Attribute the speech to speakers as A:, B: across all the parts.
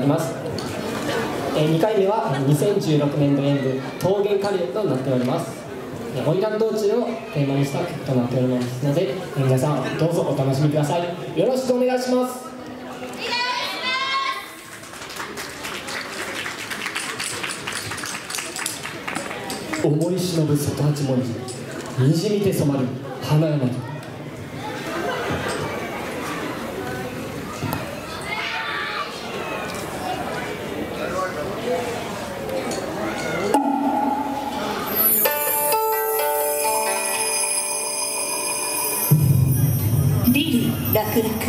A: きます。2回目は2016年度演舞桃源カレーとなっております。花魁道中をテーマにした曲となっておりますので、皆さんどうぞお楽しみください。よろしくお願いします。思い忍ぶ外八文字、にじみて染まる花柳。
B: リリ楽々。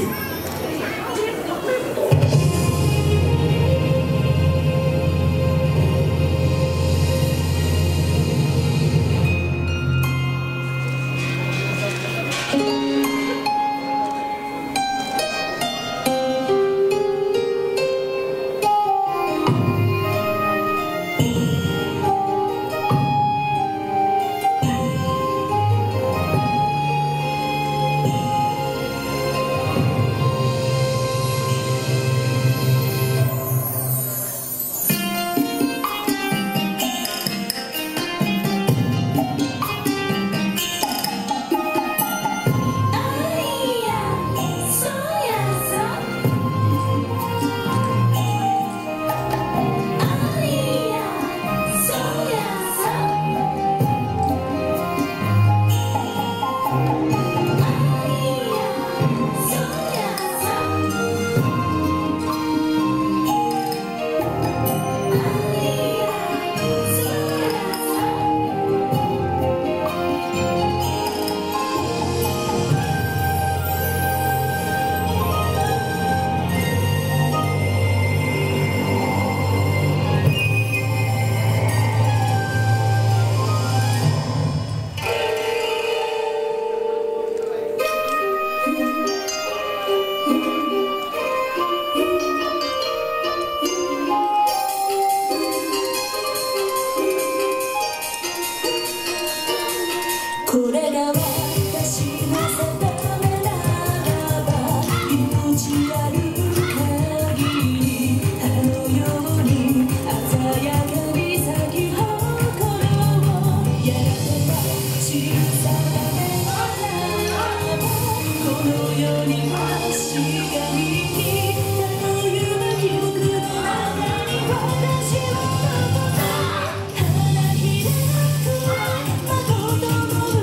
B: これが私の定めならば、命ある限り花のように鮮やかに咲き誇ろう。やがては小さな目のラブ、この世に星が見にたという記憶の中に私を残す。花開く窓と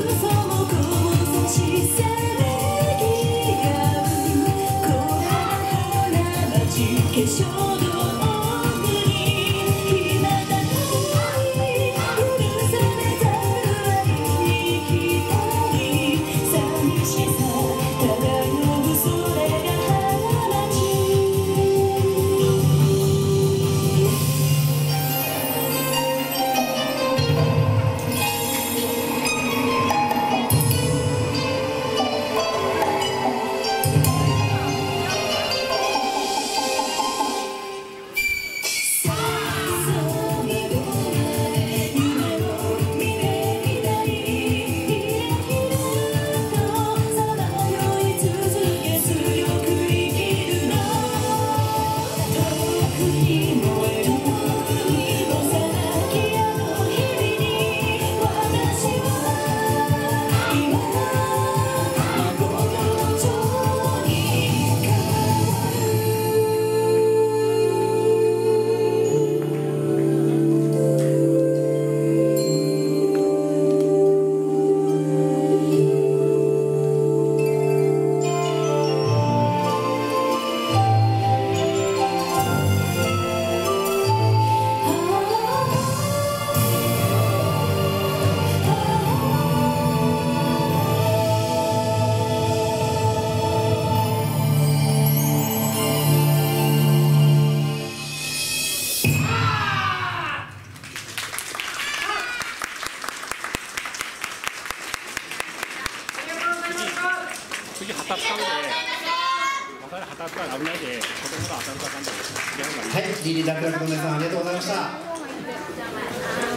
B: せめぎ合う、これが花街化粧道具にひなたに許されざる愛に一人寂しさ漂う、それが花街。
C: 次旗使うんで、旗使う危ないで、子供が当たるかかんない。
D: はい、リリー・ダクラクの皆さんありがとうございました。